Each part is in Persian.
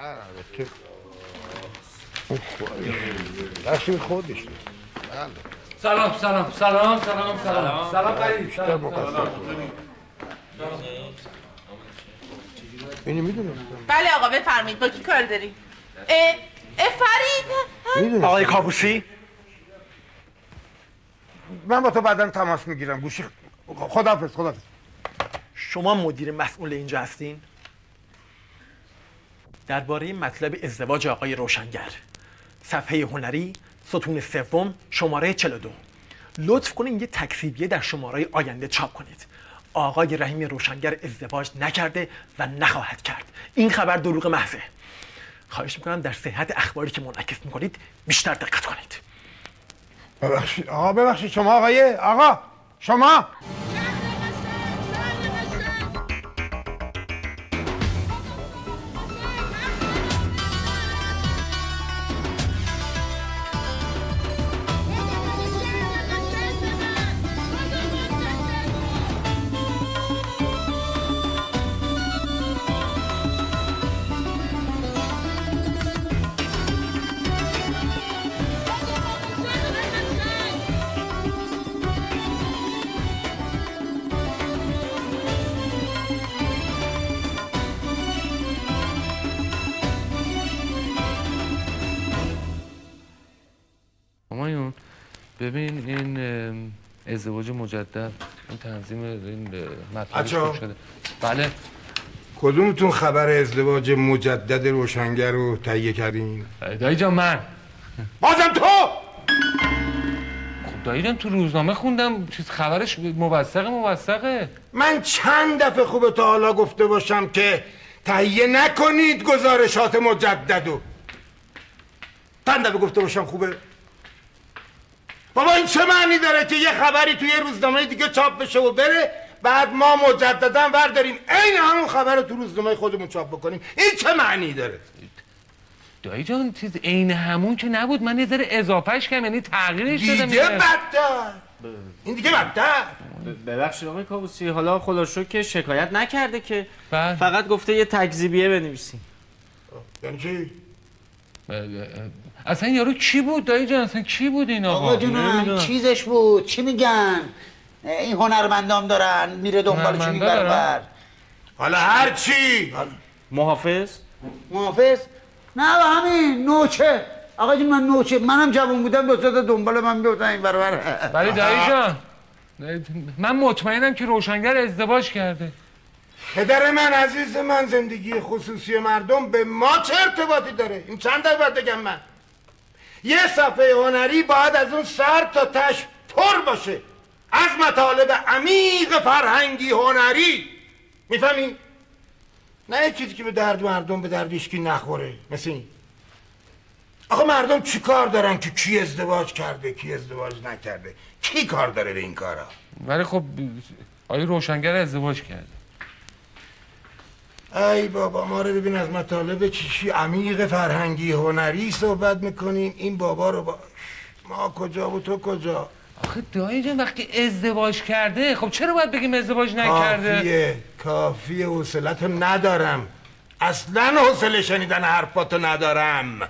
البته دست خودش. بله. سلام سلام سلام سلام سلام سلام قریب سلام. اینو میدونستم. بله آقا بفرمایید. با کی کار داری؟ فرید. آقای کابوسی، من با تو بعداً تماس میگیرم. گوشی خداحافظ. شما مدیر مسئول اینجا هستین؟ درباره مطلب ازدواج آقای روشنگر، صفحه هنری، ستون سوم، شماره 42. لطف کنین یه تکذیبیه در شماره آینده چاپ کنید. آقای رحیمی روشنگر ازدواج نکرده و نخواهد کرد. این خبر دروغ محضه. خواهش میکنم در صحت اخباری که منعکس میکنید بیشتر دقت کنید. ببخشید آقا، ببخشید. شما آقا شما ببین این ازدواج مجدد، این تنظیم این مطلبش خوب شده. بله. کدومتون خبر ازدواج مجدد روشنگر رو تهیه کردین؟ دایی جان من. بازم تو؟ خب دایی جان تو روزنامه خوندم چیز خبرش موثقه. من چند دفعه خوبه تا حالا گفته باشم که تهیه نکنید گزارشات مجددو. چند دفعه گفته باشم خوبه؟ بابا این چه معنی داره که یه خبری توی روزنامه دیگه چاپ بشه و بره، بعد ما مجددا ورداریم عین همون خبر رو تو روزنامه خودمون چاپ بکنیم؟ این چه معنی داره؟ دایی جان چیز عین همون که نبود، من یه ذره اضافهش کردم، یعنی تغییرش دادم. دیگه بدتر. این دیگه بدتر. ببخشید آقای کابوسی، حالا خدا رو شکر که شکایت نکرده که فقط گفته یه تکذیبیه بنویسیم. یعنی چی؟ اصلا یارو کی بود دایی جان؟ اصلا کی بود این آقا جونم چیزش بود. چی میگن این هنرمندام دارن میره دنبالشون این بربر. حالا هر چی. محافظ نه و همین نوچه. آقا جون من نوچه، منم جوان بودم دو تا دنبال من بیفتن این بربر. ولی دایی جان من مطمئنم که روشنگر ازدواج کرده. پدر من عزیز من، زندگی خصوصی مردم به ما چه ارتباطی داره؟ این چند دفعه باید بگم من؟ یه صفحه هنری باید از اون سر تا تش پر باشه از مطالب عمیق فرهنگی هنری. میفهمی؟ نه یه چیزی که به درد مردم به درد هیچکی نخوره. مثل این آقا مردم چی کار دارن که کی ازدواج کرده کی ازدواج نکرده؟ کی کار داره به این کارا؟ ولی خب آیا روشنگر ازدواج کرده؟ ای بابا ما رو ببین از مطالب چیشی عمیق فرهنگی هنری صحبت میکنیم. این بابا رو ما کجا و تو کجا؟ آخه دایی جان وقتی ازدواج کرده خب چرا باید بگیم ازدواج نکرده؟ کافیه حوصله‌تو ندارم. اصلا حوصله شنیدن حرفاتو ندارم.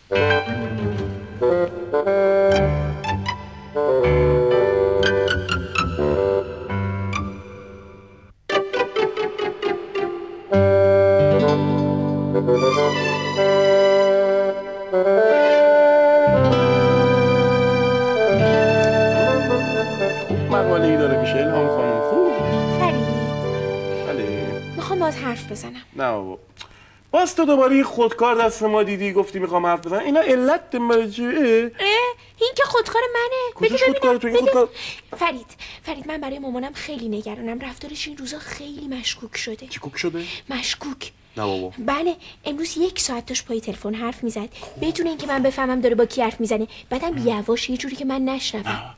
خوب مقاله‌ای داره میشه الهام خانم. خوب. فرید بله میخوام باز حرف بزنم. نه بابا باز تو دوباره خودکار دست ما دیدی گفتی میخوام حرف بزنم. اینا علت مراجعه. این که خودکار منه. کجاش خودکار تو؟ این خودکار فرید من برای مامانم خیلی نگرانم. رفتارش این روزا خیلی مشکوک شده. چی کوک شده؟ مشکوک. نه بابا. بله امروز 1 ساعت داشت پای تلفن حرف میزد بدون اینکه من بفهمم داره با کی حرف میزنه. بعدم بی‌حواش یه جوری که من نشنوم.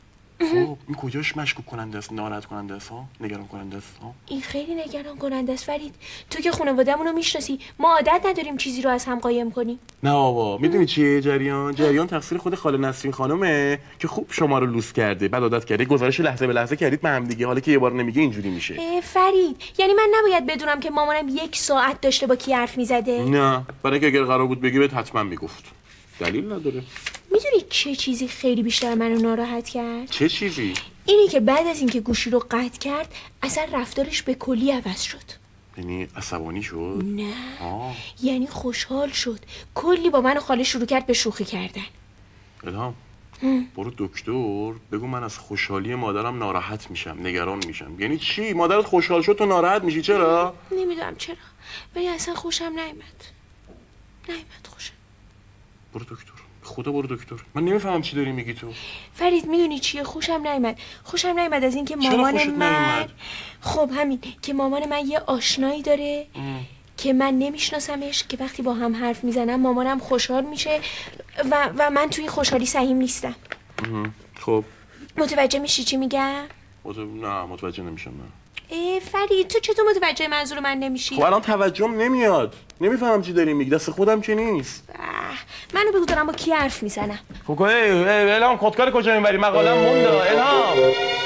خب این کجاش مشکوک کننده است، ناراحت کننده است ها، نگران کننده است ها؟ این خیلی نگران کننده است فرید. تو که خانواده‌مون رو میشناسی، ما عادت نداریم چیزی رو از هم قایم کنیم. نه بابا، میدونی چیه جریان تقصیر خود خاله نسرین خانومه که خوب شما رو لوس کرده، بعد عادت کرده گزارش لحظه به لحظه کردید به هم دیگه، حالا که یه بار نمیگه اینجوری میشه. فرید یعنی من نباید بدونم که مامانم 1 ساعت داشته با کی حرف میزده؟ نه، برای اینکه اگر قرار بود بگی بهت حتما میگفت. دلیل نداره. میدونی چه چیزی خیلی بیشتر منو ناراحت کرد؟ چه چیزی؟ اینی که بعد از اینکه گوشی رو قطع کرد اصلا رفتارش به کلی عوض شد. یعنی عصبانی شد؟ نه یعنی خوشحال شد، کلی با من و خاله شروع کرد به شوخی کردن. الهام برو دکتر بگو من از خوشحالی مادرم ناراحت میشم، نگران میشم. یعنی چی؟ مادرت خوشحال شد تو ناراحت میشی؟ چرا؟ نمیدونم چرا، ولی اصلا خوشم نیامد خوشم. برو دکتر، خدا برو دکتر. من نمیفهمم چی داری میگی تو. فرید میدونی چیه؟ خوشم نیامد از اینکه مامان من خب همین که مامان من یه آشنایی داره که من نمیشناسمش، که وقتی با هم حرف میزنم مامانم خوشحال میشه و من توی خوشحالی سهیم نیستم. خب متوجه میشی چی میگم؟ نه متوجه نمیشم. نه فرید تو چطور متوجه منظور من نمیشی؟ خب الان توجهم نمیاد، نمیفهمم چی داری میگی، دست خودم که نیست. منو بگو دارم با کی حرف میزنم. خب الهام خودکار کجا میبری؟ مقالم مونده. الهام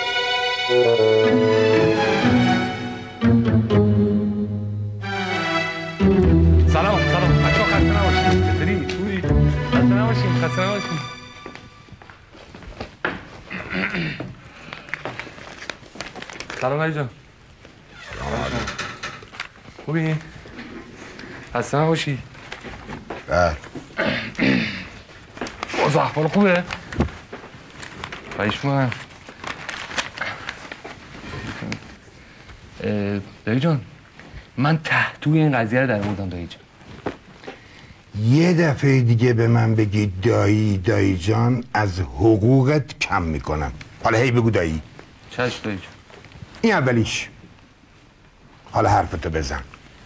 سلام بچه‌ها، خسته نباشید. چطوری؟ خوبی؟ خسته نباشید. سلام علی جان. خوبی؟ خسته نباشی. اوضاع احوال خوبه؟ خواهش دایی جان، من توی این قضیه رو در آوردم دایی جان. یه دفعه دیگه به من بگی دایی جان از حقوقت کم میکنم. حالا هی بگو دایی. چشم دایی جان. این اولیش. حالا حرفتو بزن.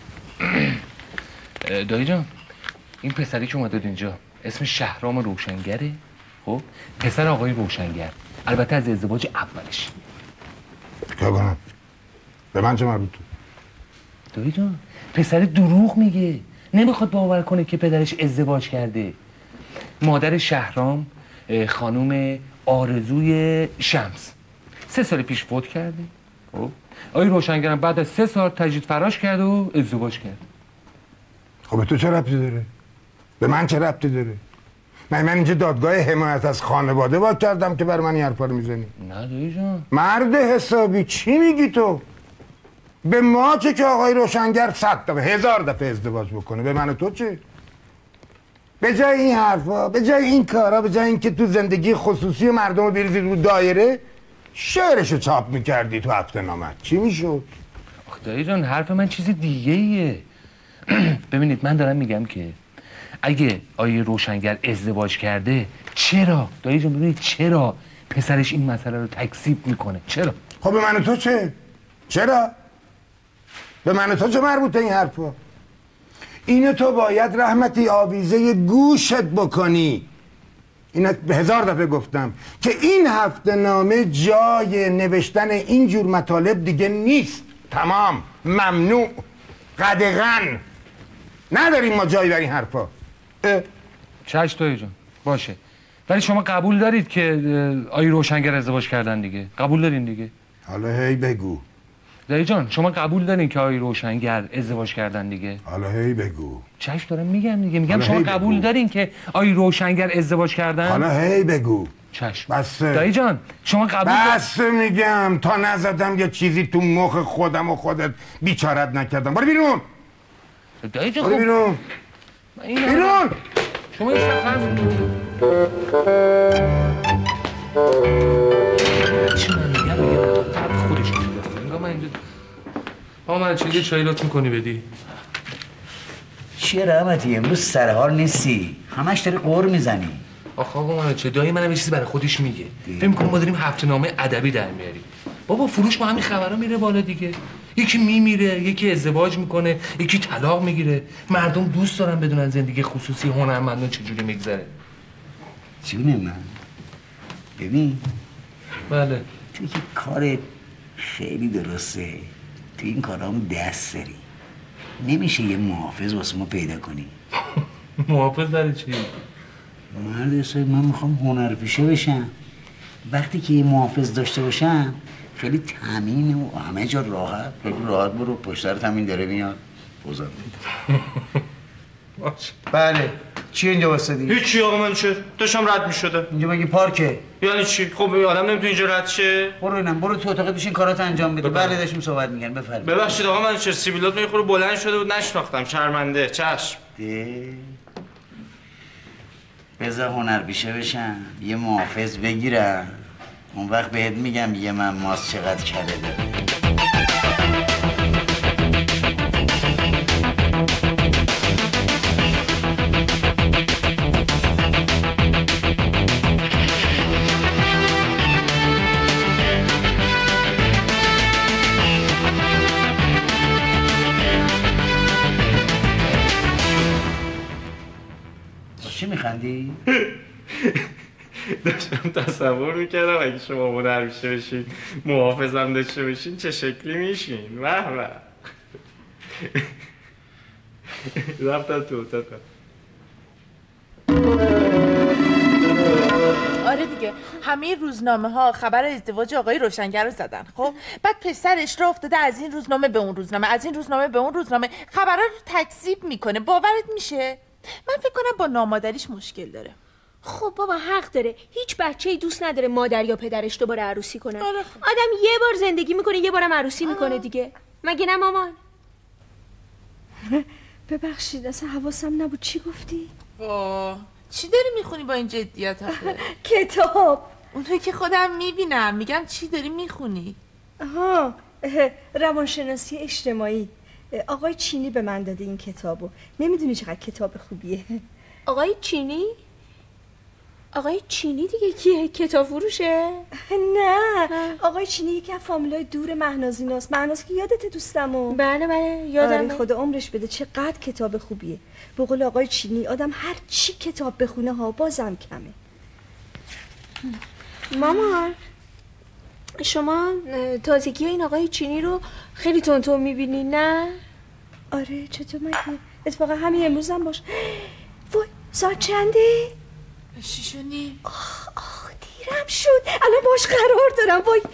دایی جان، این پسری که اومده اینجا اسم شهرام روشنگره. خب پسر آقای روشنگر، البته از ازدواج اولش. چیکار کنم؟ به من چه مربوطه؟ دایی جان پسر دروغ میگه، نمیخواد باور کنه که پدرش ازدواج کرده. مادر شهرام خانوم آرزوی شمس 3 سال پیش فوت کرده. خب آقای روشنگرم بعد از 3 سال تجدید فراش کرد و ازدواج کرد. خب به تو چه ربطی داره؟ به من چه ربطی داره؟ من اینجا دادگاه حمایت از خانواده با کردم که برای من این حرفا رو میزنی؟ نه دایی جان. مرد حسابی چی میگی تو؟ به ما چه که آقای روشنگر 100 دفعه 1000 دفعه ازدواج بکنه، به من و تو چه؟ به جای این حرفا، به جای این کارا، به جای اینکه تو زندگی خصوصی مردم رو بریزی رو دایره، شعرشو چاپ میکردی تو هفته نامت، چی میشد؟ دایی جان حرف من چیز دیگه ایه. ببینید من دارم میگم که اگه آیه روشنگر ازدواج کرده، چرا دایی جان ببینید چرا پسرش این مسئله رو تکذیب میکنه؟ چرا؟ خب به من و تو چه؟ چرا؟ به من و تو چه مربوطه این حرفا؟ اینو تو باید رحمتی آویزه گوشت بکنی. اینو 1000 دفعه گفتم که این هفته نامه جای نوشتن اینجور مطالب دیگه نیست. تمام، ممنوع، قدغن. نداریم ما جایی برای این حرفا. چشم دایی جان باشه، ولی شما قبول دارید که آیه روشنگر ازدواج کردن دیگه؟ قبول دارین دیگه؟ حالا هی بگو. دایی جان شما قبول دارین که آیه روشنگر ازدواج کردن دیگه؟ حالا هی بگو. چشم دارم میگم دیگه، میگم شما قبول دارین که آیه روشنگر ازدواج کردن؟ حالا هی بگو. چشم. بسه. دایی جان شما قبول بسه میگم تا نزدم یه چیزی تو مخ خودم و خودت بیچارت نکردم. برو بیرون. دایی جان برو بیرون. بیرون. شما این سفر چی من میگم خودش میگم. انگار من اینجا من چیزی چایی لطف میکنی بدی؟ چیه رحمتی امروز سرحال نیستی؟ همش داری قور میزنی. آخه آقا من چه دایی منم یه چیزی برای خودش میگه. فکر می‌کنم ما داریم هفته نامه ادبی در میاریم. بابا فروش با همین خبرا میره بالا دیگه. یکی میمیره، یکی ازدواج میکنه، یکی طلاق میگیره. مردم دوست دارن بدونن زندگی خصوصی هنرمندان چجوری میگذره. جون من ببین بله. تو که کارت خیلی درسته، تو این کارام دست داری. نمیشه یه محافظ واسه ما پیدا کنی؟ محافظ برای چی؟ مرد حسابی من میخوام هنرپیشه بشم. وقتی که یه محافظ داشته باشم خیلی تامین و همه جا راحت. راحت برو پشت تامین داره میاد بزن. بله چی اینجا واسدی؟ هیچی آقا من چه؟ داشتم رد میشدم. اینجا مگه پارکه؟ یعنی چی؟ خب آدم نمیتونه اینجا رد شه؟ برو اینم برو تو اتاقت بشین کارات انجام بده. بله داشتیم صحبت می‌کردیم بفرمایید. ببخشید آقا من چه سیبیلات میخوره بلند شده بود نشناختم شرمنده. چشم. بذار هنرپیشه بشم یه محافظ بگیرم اون وقت بهت میگم یه من ماست چقدر کره داره. چی میخندی؟ داشتم تصور میکردم اگه شما هنرپیشه بشین محافظم داشته باشین چه شکلی میشین. واه واه. رفتم تو اتاقم. آره دیگه همه روزنامه ها خبر ازدواج آقای روشنگر رو زدن. خب بعد پسرش را افتاده از این روزنامه به اون روزنامه، از این روزنامه به اون روزنامه، خبرها رو تکذیب میکنه. باورت میشه؟ من فکر کنم با نامادریش مشکل داره. خب بابا حق داره. هیچ بچه‌ای دوست نداره مادر یا پدرش دوباره عروسی کنن. آره آدم یه بار زندگی میکنه یه بارم عروسی میکنه دیگه. مگه نه مامان؟ ببخشید اصلا حواسم نبود. چی گفتی؟ چی داری میخونی با این جدیت آخه؟ کتاب. اونطوری که خودم میبینم. میگم چی داری میخونی؟ آها روانشناسی اجتماعی. آقای چینی به من داده این کتابو. نمیدونی چقدر کتاب خوبیه. آقای چینی؟ آقای چینی دیگه کیه؟ کتاب فروشه؟ نه آقای چینی یکی از فامیلای دور مهنازیناست. مهناز که یادته دوستمو؟ بله یادمه. آره خدا عمرش بده چقدر کتاب خوبیه. به قول آقای چینی آدم هر چی کتاب بخونه ها بازم کمه. مامان شما تازگی این آقای چینی رو خیلی تون میبینی نه؟ آره چطور مگه؟ اتفاقا همین امروز هم باش. وای ساعت چنده؟ 6:30. آخ دیرم شد. الان باش قرار دارم. وای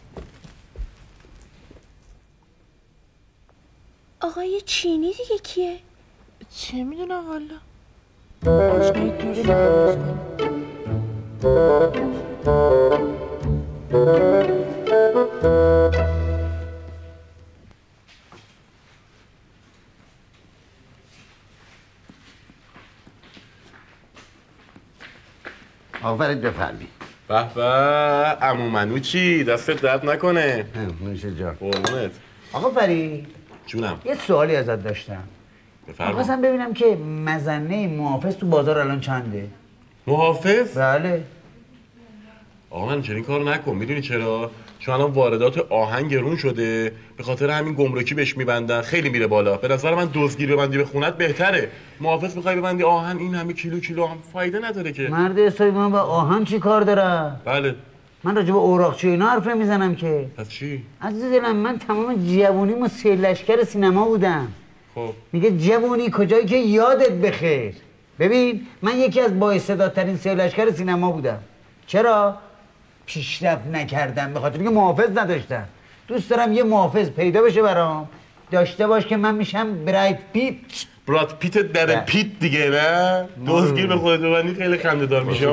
آقای چینی دیگه کیه؟ چه میدونم والا. آشنای دوره آفرید بفرمی. به به عمو منو چی؟ دستت درد نکنه. نوشه جان. قربونت. آقا فرید جونم. یه سوالی ازت داشتم. بفرما. خواستم ببینم که مظنه محافظ تو بازار الان چنده؟ محافظ؟ بله. آقا من چنین کار نکن. میدونی چرا؟ چون الان واردات آهن گرون شده، به خاطر همین گمرکی بهش میبندن، خیلی میره بالا. به نظر من دزدگیر ببندی به خونت بهتره. محافظ میخوای ببندی آهن این همه کیلو هم فایده نداره که. مرد حسابی من با آهن چی کار دارم؟ بله. من راجع به اوراقچی اینا حرف میزنم که. پس چی؟ عزیز دلم من تمام جوونیمو سیلشگر سینما بودم. خب میگه جوونی کجایی که یادت بخیر. ببین من یکی از بااستعدادترین سیلشگر سینما بودم. چرا؟ پیشرفت نکردم به خاطر اینکه محافظ نداشتم. دوست دارم یه محافظ پیدا بشه برام، داشته باش که من میشم براد پیت در پیت دیگه نه؟ دزدگیر به خودت ببندی خیلی خنده‌دار میشه.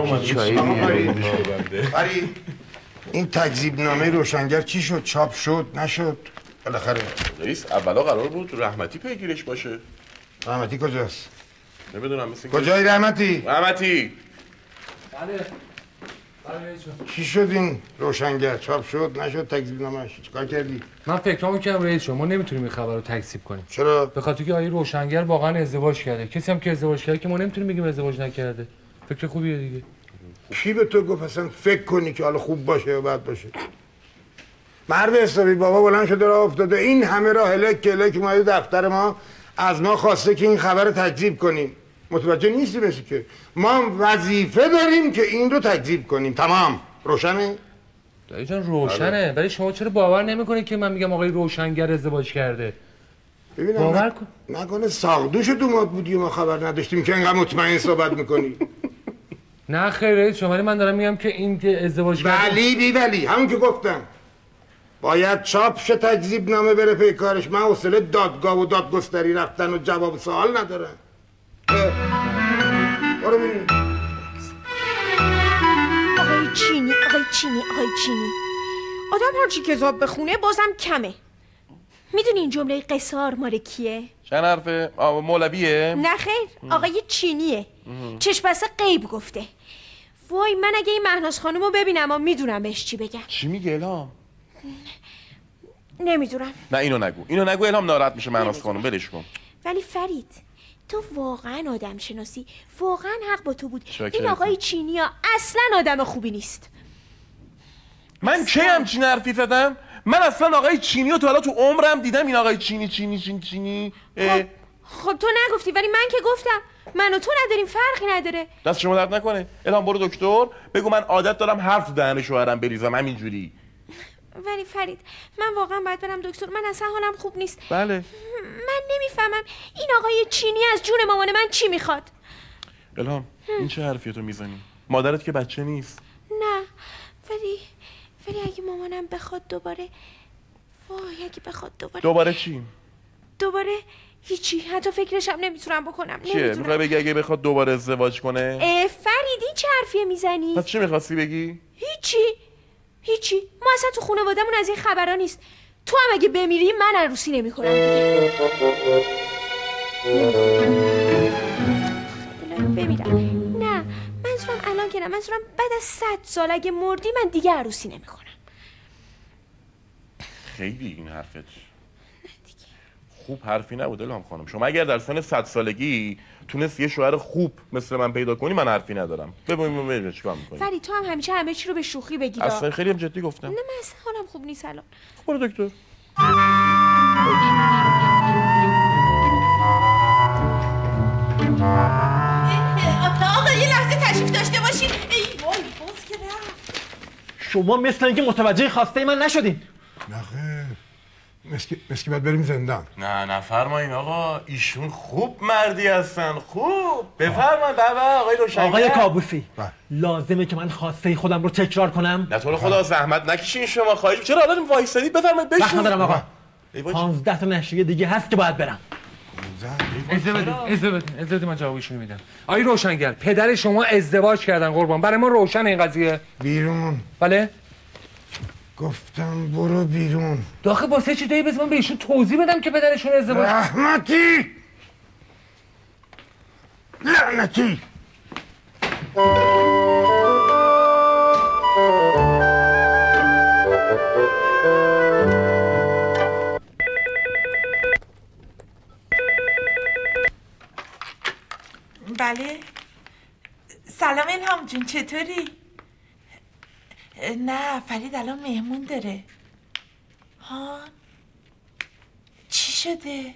فرید این تکذیب نامه روشنگر چی شد؟ چاپ شد نشد؟ بالاخره رئیس اولا قرار بود رحمتی پیگیرش باشه. رحمتی کجاست؟ نمیدونم مثل کجایی رحمتی؟ رحمتی بله. چی شد این روشنگر؟ چاپ شد نشد تکذیب نامش؟ چیکار کردی؟ من فکرامو کردم رئیس شما نمیتونیم این خبر رو تکذیب کنیم. چرا؟ به خاطر که آقای روشنگر واقعا ازدواج کرده. کسی هم که ازدواج کرده که ما نمیتونیم بگیم ازدواج نکرده. فکر خوبیه دیگه. کی به تو گفت اصلا فکر کنی که حالا خوب باشه یا بد باشه؟ مرد حسابی بابا بلند شده راه افتاده این همه راه هلک اومده دفتر ما از ما خواسته که این خبر رو تکذیب کنیم. متوجه نیستی بسی که ما وظیفه داریم که این رو تکذیب کنیم. تمام روشنه؟ دایی جان روشنه، ولی شما چرا باور نمیکنید که من میگم آقای روشنگر ازدواج کرده؟ ببینم باور کن. نکنه ساقدوش دومات بودی و ما خبر نداشتیم که اینقدر مطمئن صحبت میکنی. نه خیر شما، ولی من دارم میگم که این که ازدواج کرده. ولی همون که گفتم باید چاپ شه تکذیب نامه بره پی کارش. من حوصله دادگاه و دادگستری رفتن و جواب سوال ندارم. برو ببین. آقای چینی آدم هرچی کتاب بخونه بازم کمه. میدونی این جمله قصار مال کیه؟ چند حرفه؟ مولویه؟ نه خیر، آقای چینیه. چشمبسته غیب گفته. وای من اگه این مهناز خانومو ببینم میدونم بهش چی بگم. چی میگه الهام؟ نمیدونم. نه اینو نگو الهام ناراحت میشه مهناز خانوم، ولش کن. ولی فرید تو واقعا آدم شناسی، واقعا حق با تو بود. این آقای چینی ها اصلا آدم خوبی نیست. من کی همچین حرفی زدم؟ من اصلا آقای چینی رو تو حالا تو عمرم دیدم. این آقای چینی خب تو نگفتی، ولی من که گفتم. من و تو نداریم، فرقی نداره. دست شما درد نکنه. الهام برو دکتر بگو من عادت دارم حرف تو دهن شوهرم بریزم همینجوری. ولی فرید من واقعا باید برم دکتر، من اصلا حالم خوب نیست. بله من نمیفهمم این آقای چینی از جون مامان من چی میخواد. الهام این چه حرفیه تو میزنی؟ مادرت که بچه نیست. نه ولی اگه مامانم بخواد دوباره دوباره چی؟ دوباره هیچی، حتی فکرشم نمیتونم بکنم. چیه؟ میخوای بگی اگه بخواد دوباره ازدواج کنه؟ فرید این چه حرفیه میزنی؟ پس چی میخواستی بگی؟ هیچی ما اصلا تو خانوادمون از این خبرها نیست. تو هم اگه بمیری من عروسی نمیکنم دیگه. بمیرم؟ نه منظورم الان که نه، منظورم بعد از 100 سال اگه مردی من دیگه عروسی نمیکنم. خیلی این حرفت خوب حرفی نبود الهام خانم. شما اگر در سن 100 سالگی تونست یه شوهر خوب مثل من پیدا کنی من حرفی ندارم. ببین چیکار می‌کنی. فرید تو هم همیشه همه چی رو به شوخی بگیر. اصلا خیلی هم جدی گفتم. نه من اصلا حالم خوب نیست الان. برو دکتر. آقا یه لحظه تشریف داشته باشین. ای وای باز که رفت. شما مثل اینکه متوجه خواسته من نشدین. مسکی باید بریم زندان. نه نفرمایین آقا، ایشون خوب مردی هستن. خوب بفرمایین. بابا آقای روشنگر. آقای کابوسی لازمه که من خواسته خودم رو تکرار کنم؟ نه تو رو خدا زحمت نکشین شما، خواهش. چرا الان وایسادید؟ بفرمایید بشین. وقت ندارم آقا. 15 تا نشریه دیگه هست که باید برم. اجازه بده من جوابشون میدم. آقای روشنگر پدر شما ازدواج کردن قربان، برای ما روشن این قضیه. بیرون. بله گفتم برو بیرون. داخل واسه چی دایی بزن من بهشون توضیح بدم که پدرشون ازدواج. رحمتی لعنتی. بله سلام الهام جون، چطوری؟ نه فرید الان مهمون داره. ها چی شده؟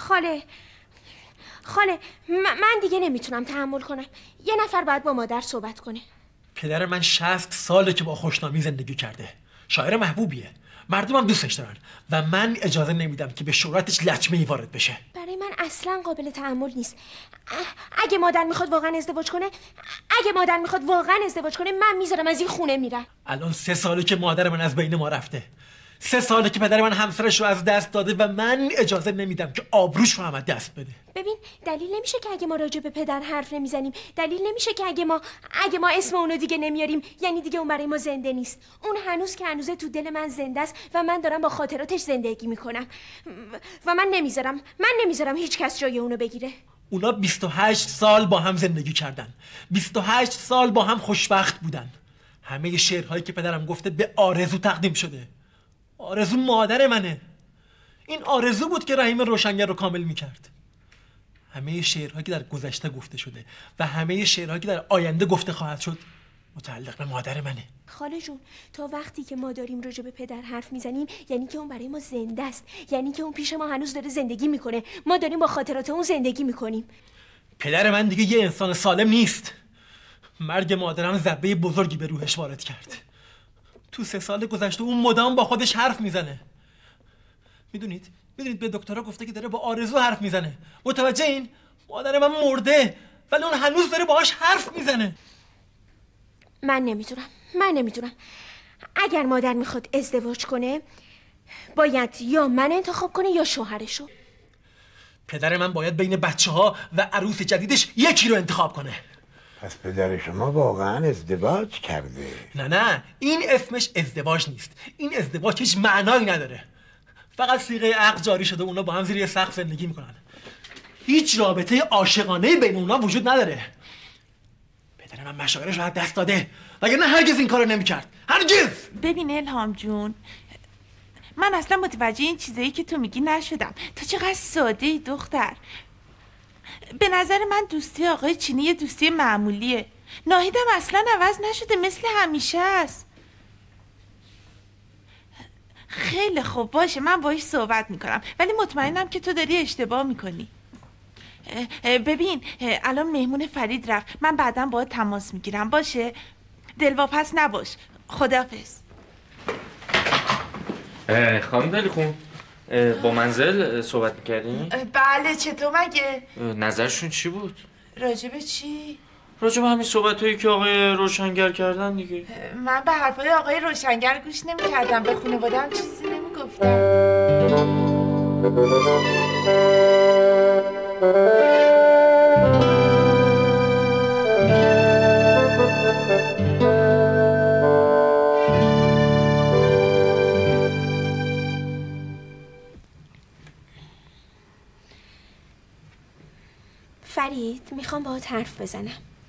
خاله من دیگه نمیتونم تحمل کنم. یه نفر باید با مادر صحبت کنه. پدر من 60 ساله که با خوشنامی زندگی کرده. شاعر محبوبیه، مردم هم دوستش دارن و من اجازه نمیدم که به شهرتش لطمه‌ای وارد بشه. برای من اصلا قابل تحمل نیست. اگه مادر میخواد واقعا ازدواج کنه من میذارم از این خونه میرم. الان 3 ساله که مادر من از بین ما رفته. 3 ساله که پدر من همسرش رو از دست داده و من اجازه نمیدم که آبروش رو هم از دست بده. ببین دلیل نمیشه که اگه ما راجع به پدر حرف نمیزنیم، دلیل نمیشه که اگه ما اسم اونو دیگه نمیاریم یعنی دیگه اون برای ما زنده نیست. اون هنوز که هنوزه تو دل من زنده است و من دارم با خاطراتش زندگی میکنم و من نمیذارم هیچ کس جای اونو بگیره. اونا 28 سال با هم زندگی کردن، 28 سال با هم خوشبخت بودن. همه شعرهایی که پدرم گفته به آرزو تقدیم شده. آرزو مادر منه. این آرزو بود که رحیم روشنگر رو کامل میکرد. همه شعرهایی که در گذشته گفته شده و همه شعرهایی که در آینده گفته خواهد شد متعلق به مادر منه. خاله جون تا وقتی که ما داریم راجع به پدر حرف میزنیم یعنی که اون برای ما زنده است، یعنی که اون پیش ما هنوز داره زندگی میکنه، ما داریم با خاطرات اون زندگی میکنیم. پدر من دیگه یه انسان سالم نیست. مرگ مادرم ضربه بزرگی به روحش وارد کرد. تو 3 سال گذشته اون مدام با خودش حرف میزنه. میدونید به دکترها گفته که داره با آرزو حرف میزنه. متوجه این؟ مادر من مرده ولی اون هنوز داره باهاش حرف میزنه. من نمیدونم. اگر مادر میخواد ازدواج کنه باید یا من انتخاب کنه یا شوهرشو. پدر من باید بین بچه‌ها و عروس جدیدش یکی رو انتخاب کنه. پس پدر شما واقعا ازدواج کرده؟ نه این اسمش ازدواج نیست. این ازدواج هیچ معنایی نداره. فقط صیغه عقد جاری شده، اونا با هم زیر یه سقف زندگی میکنن. هیچ رابطه عاشقانه بین اونا وجود نداره. پدر من مشاورش رو از دست داده وگرنه هرگز این کارو نمیکرد. هرگز. ببین الهام جون، من اصلا متوجه این چیزایی که تو میگی نشدم. تو چقدر ساده ای دختر. به نظر من دوستی آقای چینی یه دوستی معمولیه. ناهیدم اصلا عوض نشده، مثل همیشه است. خیلی خوب باشه، من باهاش صحبت میکنم، ولی مطمئنم که تو داری اشتباه میکنی. ببین الان مهمون فرید رفت، من بعداً باهات تماس میگیرم. باشه؟ دلواپس نباش. خداحافظ. خانم دلیخون با منزل صحبت میکردین؟ بله. چطور مگه؟ نظرشون چی بود؟ راجب چی؟ راجب همین صحبتایی که آقای روشنگر کردن دیگه. من به حرفای آقای روشنگر گوش نمیکردم، به خانواده‌ام چیزی نمیگفتم. فرید میخوام باهات حرف بزنم.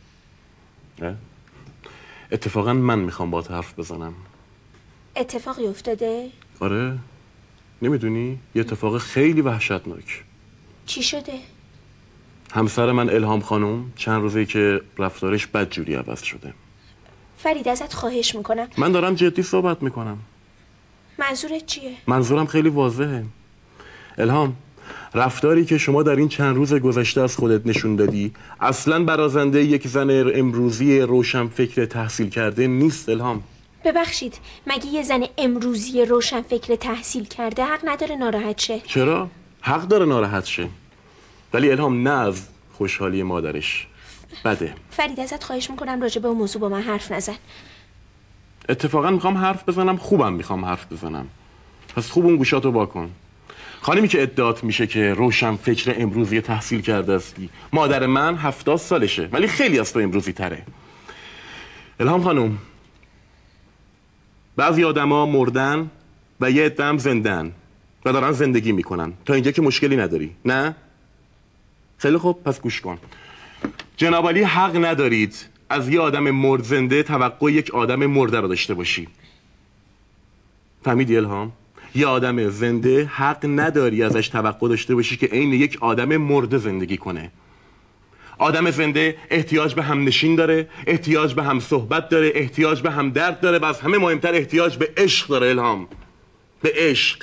اتفاقا من میخوام باهات حرف بزنم. اتفاقی افتاده؟ آره، نمیدونی؟ یه اتفاق خیلی وحشتناک. چی شده؟ همسر من الهام خانم چند روزه که رفتارش بدجوری عوض شده. فرید ازت خواهش میکنم. من دارم جدی صحبت میکنم. منظورت چیه؟ منظورم خیلی واضحه. الهام، رفتاری که شما در این چند روز گذشته از خودت نشون دادی اصلاً برازنده یک زن امروزی روشنفکر تحصیل کرده نیست. الهام، ببخشید، مگه یه زن امروزی روشنفکر تحصیل کرده حق نداره ناراحت شه؟ چرا؟ حق داره ناراحت شه، ولی الهام نه از خوشحالی مادرش. بده. فرید ازت خواهش میکنم راجع به اون موضوع با من حرف نزن. اتفاقا میخوام حرف بزنم، خوبم میخوام حرف بزنم. پس خوب اون گوشاتو واکن. خانمی که ادعات میشه که روشن فکر امروزی تحصیل کرده استی، مادر من 70 سالشه ولی خیلی از تو امروزی تره. الهام خانم، بعضی آدما مردن و یه عده هم زندن و دارن زندگی میکنن. تا اینجا که مشکلی نداری؟ نه؟ خیلی خوب، پس گوش کن. جناب عالی حق ندارید از یه آدم مرد زنده توقع یک آدم مرده رو داشته باشی. فهمیدی الهام؟ یه آدم زنده حق نداری ازش توقع داشته باشی که عین یک آدم مرده زندگی کنه. آدم زنده احتیاج به همنشین داره، احتیاج به هم صحبت داره، احتیاج به هم درد داره و از همه مهمتر احتیاج به عشق داره. الهام، به عشق.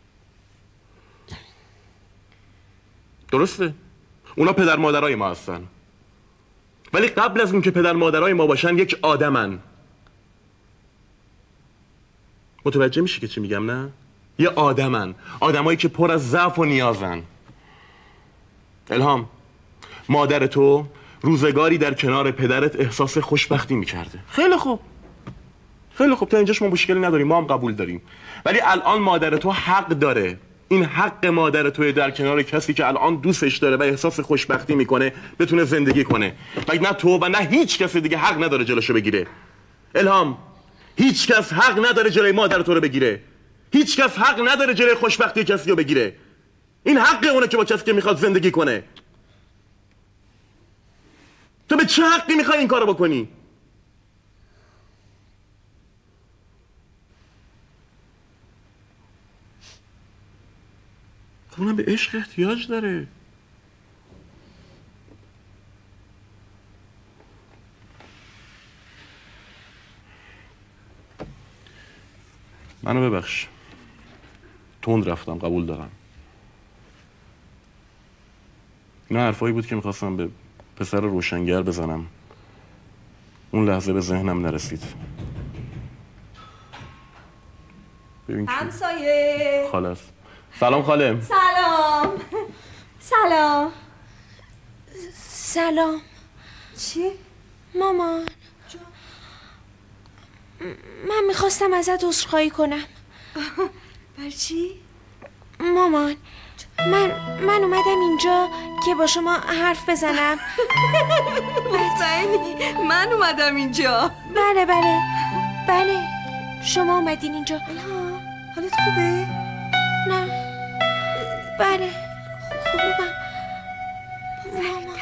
درسته؟ اونا پدر مادرای ما هستن، ولی قبل از اون که پدر مادرای ما باشن یک آدمن. متوجه میشی که چی میگم؟ نه؟ یه آدمن، آدمایی که پر از ضعف و نیازن. الهام، مادر تو روزگاری در کنار پدرت احساس خوشبختی میکرده. خیلی خوب، خیلی خوب، تا اینجاش ما مشکلی نداریم، ما هم قبول داریم. ولی الان مادر تو حق داره، این حق مادر توی در کنار کسی که الان دوستش داره و احساس خوشبختی میکنه بتونه زندگی کنه. و نه تو و نه هیچ کسی دیگه حق نداره جلوشو بگیره. الهام، هیچ کس حق نداره جلوی مادر تو رو بگیره. هیچ کس حق نداره جلوی خوشبختی کسی رو بگیره. این حق اونه که با کسی که میخواد زندگی کنه. تو به چه حقی میخوای این کارو بکنی؟ خب اونم به عشق احتیاج داره. منو ببخش، تند رفتم، قبول دارم. اینا حرفایی بود که میخواستم به پسر روشنگر بزنم، اون لحظه به ذهنم نرسید. ببین همسایه. خلاص. سلام خاله. سلام. چی؟ مامان من میخواستم ازت عذرخواهی کنم. بر چی؟ مامان من اومدم اینجا که با شما حرف بزنم. مطمئنی؟ من اومدم اینجا. بله شما اومدین اینجا. حالت خوبه؟ نه بله خوبم. مامان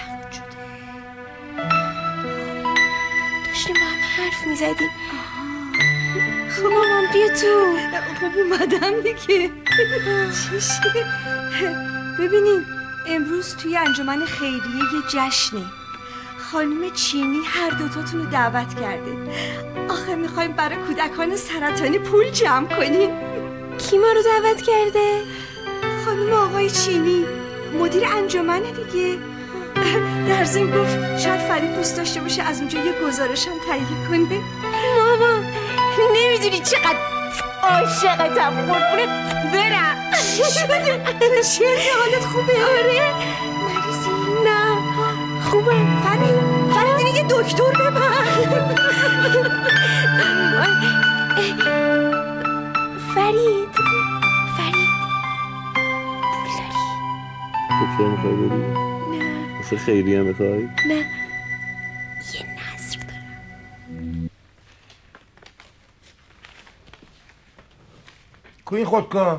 داشتیم با هم حرف میزدیم. خب مامان بیا تو. خب اومدم دیگه. چیشه؟ ببینین امروز توی انجمن خیریه یه جشنه. خانم چینی هر دوتاتون رو دعوت کرده. آخه میخوایم برای کودکان سرطانی پول جمع کنیم. کی ما رو دعوت کرده؟ خانم آقای چینی مدیر انجمنه دیگه. در ضمن گفت شاید فرید دوست داشته باشه از اونجا یه گزارش هم تهیه کنه. ماما نمیدونی چقدر عاشقتم. قربونت برم. چی شده؟ تو چیه؟ حالت خوبه؟ آره. مریضی؟ نه خوبم. فرید دیگه یه دکتر ببر. فرید دکتر میخوای بری؟ نه مثل خیریه میخوای؟ نه یه نظر دارم. کوی خودکار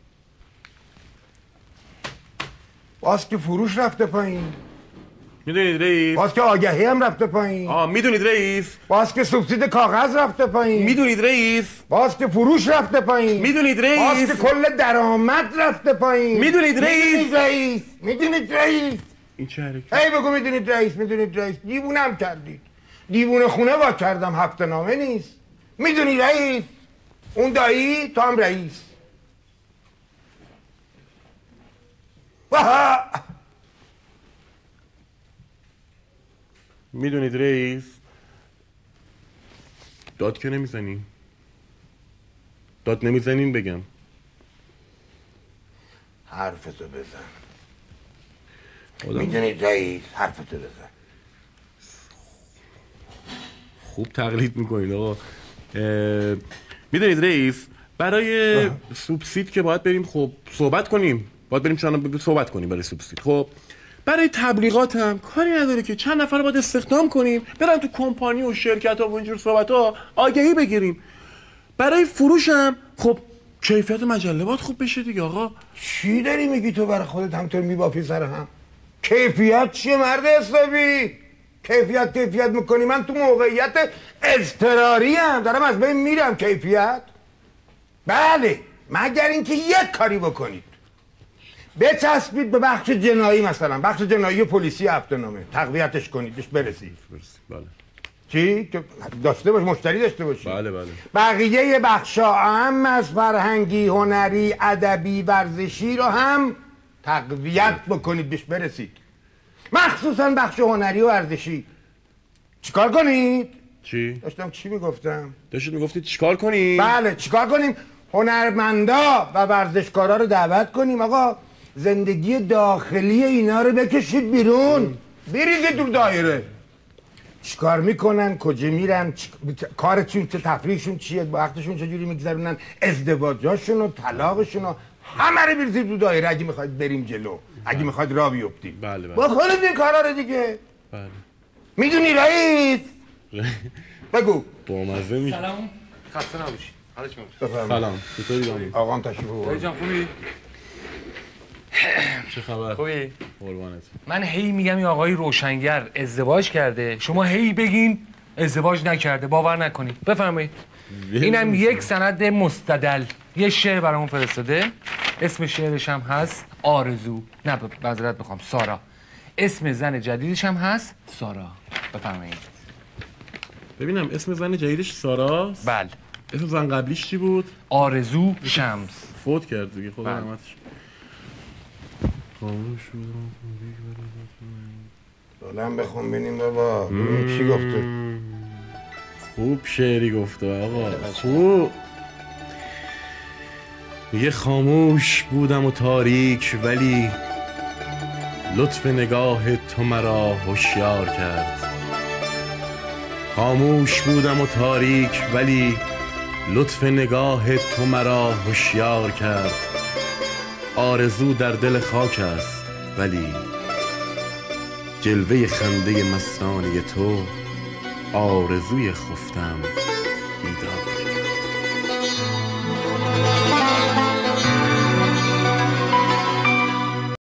باز که فروش رفته پایین. میدونید رئیس؟ باز که آگهی هم رفته پایین. میدونید رئیس؟ باز که سوبسید کاغذ رفته پایین. میدونید رئیس؟ باز که فروش رفته پایین. میدونید رئیس؟ باز که کل درآمد رفته پایین. میدونید رئیس؟ میدونید رئیس؟ این چه حرکت؟ هی بگو میدونید رئیس. دیوونم کردید. دیوونه خونه وا کردم، هفته نامه نیست. میدونی رئیس؟ اون دایی تو هم رئیس. میدونید رئیس؟ داد که نمیزنین؟ داد نمیزنین بگم حرفتو بزن. میدونید رئیس؟ حرفتو بزن. خوب تقلید میکنید آقا. میدونید رئیس برای سوبسید که باید بریم خب صحبت کنیم. باید بریم چند صحبت کنیم برای سوبسید. خب برای تبلیغات هم کاری نداره که چند نفر باید استخدام کنیم برن تو کمپانی و شرکت ها و اینجور صحبت ها آگهی بگیریم. برای فروش هم خب کیفیت مجله باید خوب بشه دیگه آقا. چی داری میگی تو برای خودت همطور میبافی سر هم؟ کیفیت چیه مرد حسابی؟ کیفیت میکنی؟ من تو موقعیت اضطراری هم دارم از بین میرم. کیفیت؟ بله مگر اینکه یک کاری بکنید بچسبید به بخش جنایی، مثلا بخش جنایی پلیسی هفته‌نامه تقویتش کنید بهش برسید. بله. چی؟ که داشته باش، مشتری داشته باشی. بله. بقیه بخشا اهم از فرهنگی، هنری، ادبی، ورزشی رو هم تقویت بکنید بهش برسید. مخصوصا بخش هنری و ورزشی. چیکار کنید؟ چی؟ داشتم چی میگفتم؟ داشتید میگفتید چیکار کنیم؟ بله چیکار کنیم؟ هنرمندا و ورزشکارا رو دعوت کنیم آقا زندگی داخلی اینا رو بکشید بیرون، بریزید دور دایره. چیکار میکنن؟ کجا میرن؟ کارشون چه؟ تفریحشون چیه؟ وقتشون چجوری میگذرونن؟ ازدواجاشون و طلاقشون و همه رو بریزید دور دایره اگه میخواید بریم جلو، اگه میخواید راه بیفتیم. بله. بکنید این کارا رو دیگه. بله. میدونی رئیس؟ بگو. بامزه میشه. سلام. خسته نباشی. حالش خوبه؟ سلام. چطوری داری؟ آقام تشریف آورد. جان خوبی؟ چه خبر؟ خوبی؟ قربانت. من هی میگم این آقای روشنگر ازدواج کرده، شما هی بگین ازدواج نکرده، باور نکنید. بفرمایید. اینم یک سند مستدل، یه شعر برامون فرستاده. اسم شعرش هم هست آرزو. نه معذرت میخوام، سارا. اسم زن جدیدش هم هست سارا. بفرمایید. ببینم اسم زن جدیدش ساراست؟ بله. اسم زن قبلیش چی بود؟ آرزو شمس. فوت کرد دیگه. خدا رحمتش. دولم بخون بینیم بابا چی گفته. خوب شعری گفته آقا، خوب. میگه خاموش بودم و تاریک ولی لطف نگاه تو مرا هوشیار کرد. خاموش بودم و تاریک ولی لطف نگاه تو مرا هوشیار کرد. آرزو در دل خاک است ولی جلوه خنده مستانه تو آرزوی خفتم بیدار کرد.